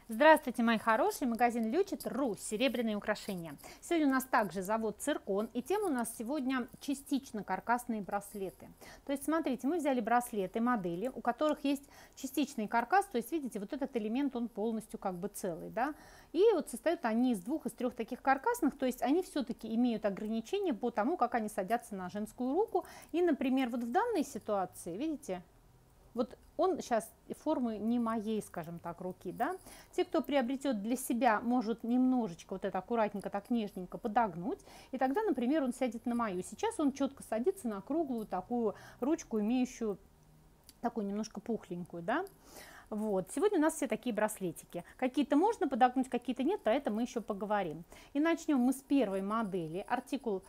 Здравствуйте, мои хорошие! Магазин Лючит.ру. Серебряные украшения. Сегодня у нас также завод Циркон, и тема у нас сегодня частично каркасные браслеты. То есть, смотрите, мы взяли браслеты, модели, у которых есть частичный каркас, то есть, видите, вот этот элемент, он полностью как бы целый, да, и вот состоят они из двух, из трех таких каркасных, то есть, они все-таки имеют ограничения по тому, как они садятся на женскую руку, и, например, вот в данной ситуации, видите, вот он сейчас формы не моей, скажем так, руки, да. Те, кто приобретет для себя, может немножечко вот это аккуратненько, так нежненько подогнуть, и тогда, например, он сядет на мою. Сейчас он четко садится на круглую такую ручку, имеющую такую немножко пухленькую, да. Вот. Сегодня у нас все такие браслетики. Какие-то можно подогнуть, какие-то нет, про это мы еще поговорим. И начнем мы с первой модели, артикул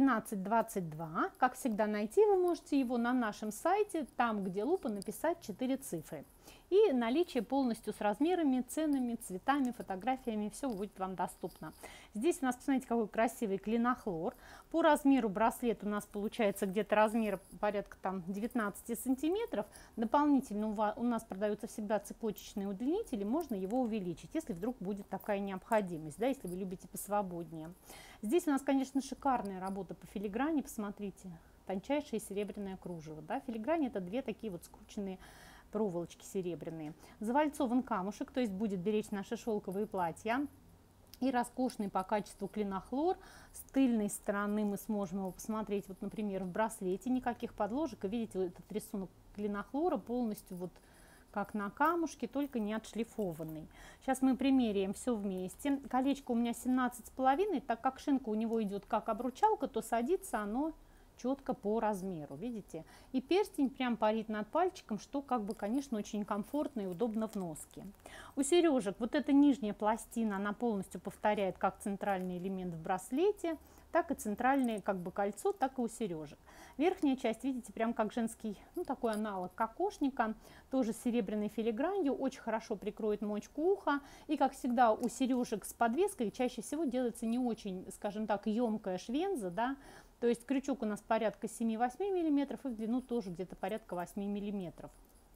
1222. Как всегда, найти вы можете его на нашем сайте, там, где лупа, написать 4 цифры. И наличие полностью с размерами, ценами, цветами, фотографиями, все будет вам доступно. Здесь у нас, посмотрите, какой красивый клинохлор. По размеру браслет у нас получается где-то размер порядка там 19 сантиметров. Дополнительно у нас продаются всегда цепочечные удлинители, можно его увеличить, если вдруг будет такая необходимость, да, если вы любите посвободнее. Здесь у нас, конечно, шикарная работа по филиграни, посмотрите, тончайшее серебряное кружево, да, филиграни это две такие вот скрученные проволочки серебряные. Завальцован камушек, то есть будет беречь наши шелковые платья. И роскошный по качеству клинохлор. С тыльной стороны мы сможем его посмотреть, вот, например, в браслете, никаких подложек. И видите, вот этот рисунок клинохлора полностью вот как на камушке, только не отшлифованный. Сейчас мы примеряем все вместе. Колечко у меня 17,5, так как шинка у него идет как обручалка, то садится оно четко по размеру, видите? И перстень прям парит над пальчиком, что как бы, конечно, очень комфортно и удобно в носке. У сережек вот эта нижняя пластина, она полностью повторяет как центральный элемент в браслете, так и центральное как бы кольцо, так и у сережек. Верхняя часть, видите, прям как женский, ну такой аналог кокошника, тоже с серебряной филигранью, очень хорошо прикроет мочку уха. И как всегда у сережек с подвеской чаще всего делается не очень, скажем так, емкая швенза, да. То есть крючок у нас порядка 7-8 мм и в длину тоже где-то порядка 8 мм.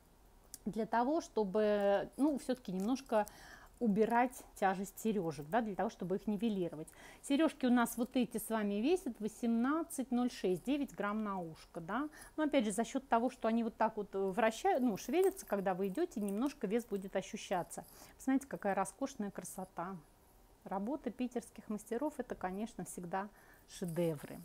Для того, чтобы, ну, все-таки немножко убирать тяжесть сережек, да, для того, чтобы их нивелировать. Сережки у нас вот эти с вами весят 18,06, 9 грамм на ушко, да. Но опять же, за счет того, что они вот так вот вращают, ну, шевелятся, когда вы идете, немножко вес будет ощущаться. Смотрите, какая роскошная красота. Работа питерских мастеров, это, конечно, всегда шедевры.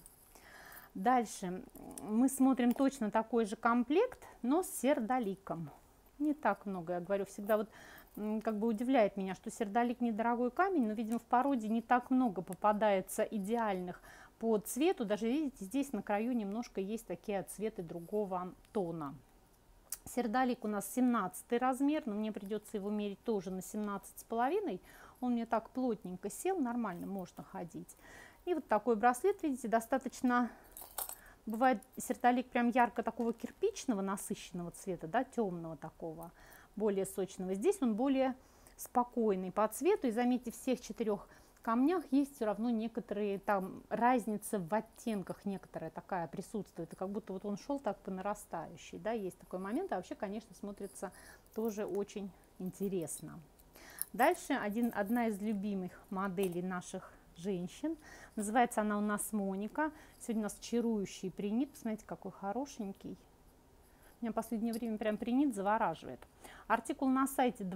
Дальше мы смотрим точно такой же комплект, но с сердоликом. Не так много, я говорю, всегда вот как бы удивляет меня, что сердолик недорогой камень, но, видимо, в породе не так много попадается идеальных по цвету. Даже, видите, здесь на краю немножко есть такие отцветы другого тона. Сердолик у нас 17 размер, но мне придется его мерить тоже на 17,5. Он мне так плотненько сел, нормально можно ходить. И вот такой браслет, видите, достаточно... Бывает сердолик прям ярко такого кирпичного, насыщенного цвета, да, темного такого, более сочного. Здесь он более спокойный по цвету. И заметьте, в всех 4 камнях есть все равно некоторые там разницы в оттенках, некоторая такая присутствует. И как будто вот он шел так по нарастающей, да, есть такой момент. А вообще, конечно, смотрится тоже очень интересно. Дальше одна из любимых моделей наших женщин. Называется она у нас Моника. Сегодня у нас чарующий принит. Посмотрите, какой хорошенький. Меня в последнее время прям принит завораживает. Артикул на сайте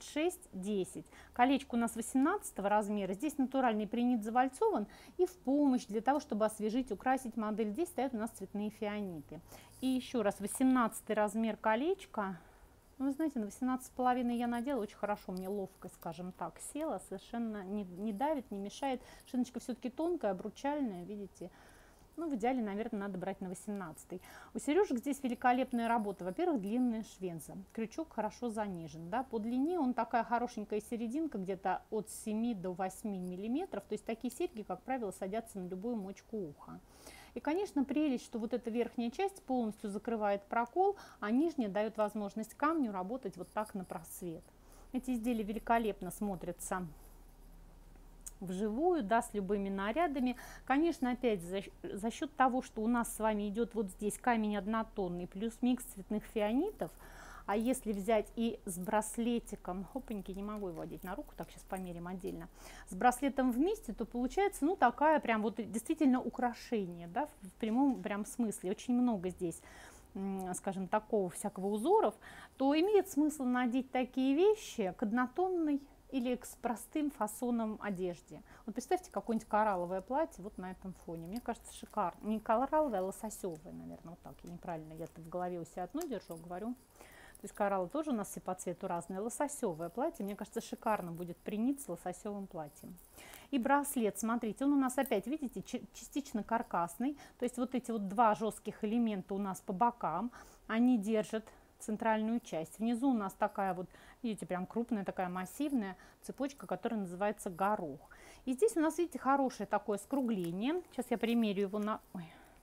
2610. Колечко у нас 18 размера. Здесь натуральный принит завальцован. И в помощь для того, чтобы освежить, украсить модель, здесь стоят у нас цветные фианиты. И еще раз, 18 размер колечка. Ну, вы знаете, на 18,5 я надела, очень хорошо, мне ловко, скажем так, села, совершенно не давит, не мешает. Шиночка все-таки тонкая, обручальная, видите. Ну, в идеале, наверное, надо брать на 18. У сережек здесь великолепная работа. Во-первых, длинная швенза. Крючок хорошо занижен, да. По длине он такая хорошенькая серединка, где-то от 7 до 8 миллиметров. То есть такие серьги, как правило, садятся на любую мочку уха. И, конечно, прелесть, что вот эта верхняя часть полностью закрывает прокол, а нижняя дает возможность камню работать вот так на просвет. Эти изделия великолепно смотрятся вживую, да, с любыми нарядами. Конечно, опять за счет того, что у нас с вами идет вот здесь камень однотонный плюс микс цветных фианитов, А если взять и с браслетиком, хопаньки, не могу его одеть на руку, так сейчас померим отдельно, с браслетом вместе, то получается, ну, такая прям вот действительно украшение, да, в прямом прям смысле. Очень много здесь, скажем, такого всякого узоров, то имеет смысл надеть такие вещи к однотонной или к простым фасонам одежде. Вот представьте, какое-нибудь коралловое платье вот на этом фоне. Мне кажется, шикарно. Не коралловое, а лососевое, наверное, вот так. Я неправильно, я-то в голове у себя одно держу, говорю. То есть кораллы тоже у нас все по цвету разные. Лососевое платье, мне кажется, шикарно будет приниться лососевым платьем. И браслет, смотрите, он у нас опять, видите, частично каркасный. То есть вот эти вот два жестких элемента у нас по бокам, они держат центральную часть. Внизу у нас такая вот, видите, прям крупная такая массивная цепочка, которая называется горох. И здесь у нас, видите, хорошее такое скругление. Сейчас я примерю его на... Ой,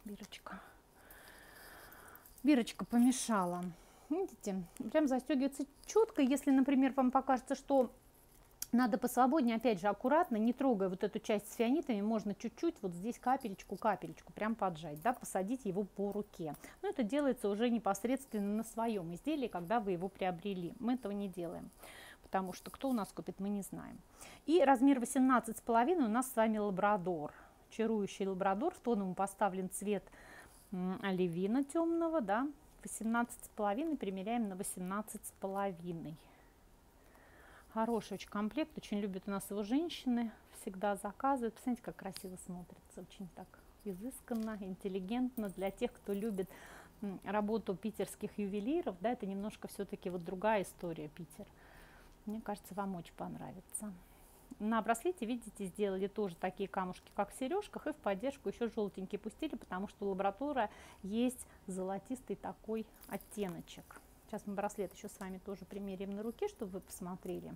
бирочка помешала. Видите, прям застегивается четко. Если, например, вам покажется, что надо посвободнее, опять же, аккуратно, не трогая вот эту часть с фианитами, можно чуть-чуть вот здесь капелечку прям поджать, да, посадить его по руке. Но это делается уже непосредственно на своем изделии, когда вы его приобрели. Мы этого не делаем, потому что кто у нас купит, мы не знаем. И размер 18,5 у нас с вами лабрадор. Чарующий лабрадор, в тон ему поставлен цвет оливина темного, да, 18,5 примеряем на 18,5. Хороший очень комплект, очень любят у нас его женщины, всегда заказывают. Посмотрите, как красиво смотрится, очень так изысканно, интеллигентно. Для тех, кто любит работу питерских ювелиров, да, это немножко все-таки вот другая история, Питер. Мне кажется, вам очень понравится. На браслете, видите, сделали тоже такие камушки, как в сережках, и в поддержку еще желтенькие пустили, потому что у лабрадора есть золотистый такой оттеночек. Сейчас мы браслет еще с вами тоже примерим на руке, чтобы вы посмотрели.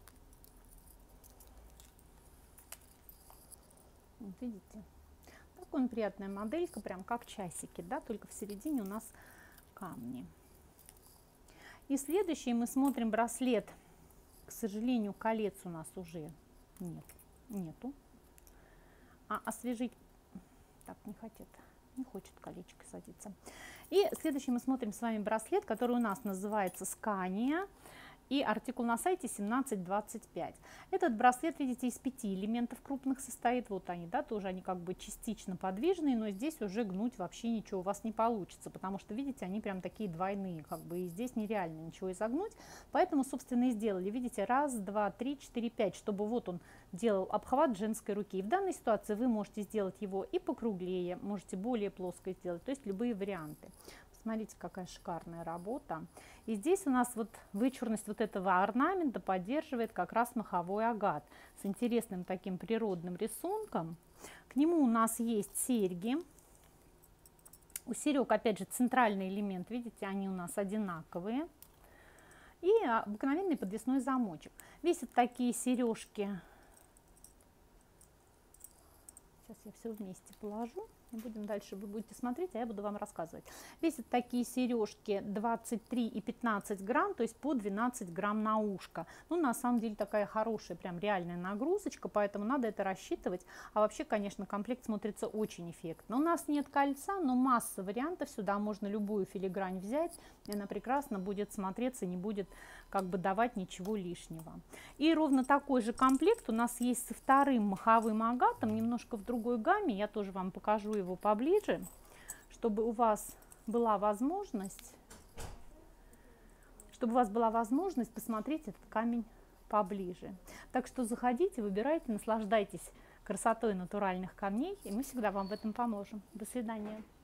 Вот видите, такая приятная моделька, прям как часики, да, только в середине у нас камни. И следующий мы смотрим браслет. К сожалению, колец у нас уже нету. А освежить так не хочет колечко садиться. И следующий мы смотрим с вами браслет, который у нас называется Scania. И артикул на сайте 1725. Этот браслет, видите, из 5 элементов крупных состоит. Вот они, да, тоже они как бы частично подвижные, но здесь уже гнуть вообще ничего у вас не получится, потому что, видите, они прям такие двойные, как бы, и здесь нереально ничего изогнуть. Поэтому, собственно, и сделали, видите, 1, 2, 3, 4, 5, чтобы вот он делал обхват женской руки. И в данной ситуации вы можете сделать его и покруглее, можете более плоско сделать, то есть любые варианты. Смотрите, какая шикарная работа. И здесь у нас вот вычурность вот этого орнамента поддерживает как раз маховой агат с интересным таким природным рисунком. К нему у нас есть серьги. У серег, опять же, центральный элемент, видите, они у нас одинаковые. И обыкновенный подвесной замочек. Весят такие сережки. Сейчас я все вместе положу. Будем дальше, вы будете смотреть, а я буду вам рассказывать. Весят такие сережки 23 и 15 грамм, то есть по 12 грамм на ушко. Ну, на самом деле, такая хорошая, прям реальная нагрузочка, поэтому надо это рассчитывать. А вообще, конечно, комплект смотрится очень эффектно. У нас нет кольца, но масса вариантов. Сюда можно любую филигрань взять, и она прекрасно будет смотреться, не будет как бы давать ничего лишнего. И ровно такой же комплект у нас есть со вторым маховым агатом, немножко в другой гамме. Я тоже вам покажу его поближе, чтобы у вас была возможность, посмотреть этот камень поближе. Так что заходите, выбирайте, наслаждайтесь красотой натуральных камней, и мы всегда вам в этом поможем. До свидания.